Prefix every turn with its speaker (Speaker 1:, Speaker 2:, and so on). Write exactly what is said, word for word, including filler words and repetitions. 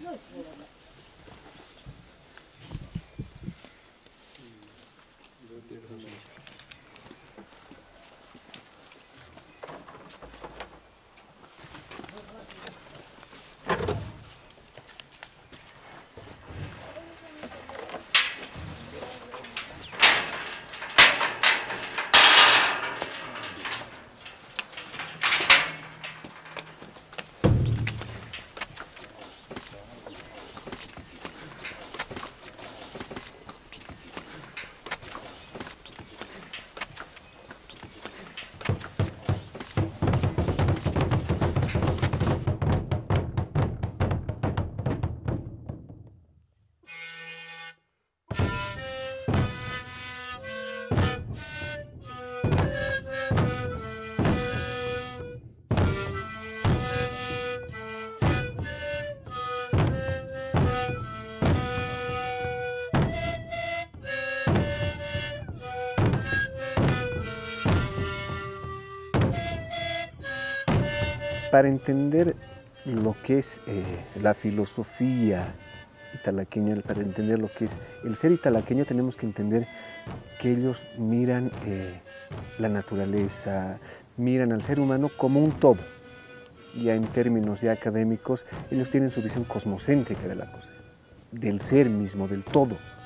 Speaker 1: Para entender lo que es eh, la filosofía italaqueña, para entender lo que es el ser italaqueño, tenemos que entender que ellos miran eh, la naturaleza, miran al ser humano como un todo. Ya en términos ya académicos, ellos tienen su visión cosmocéntrica de la cosa, del ser mismo, del todo.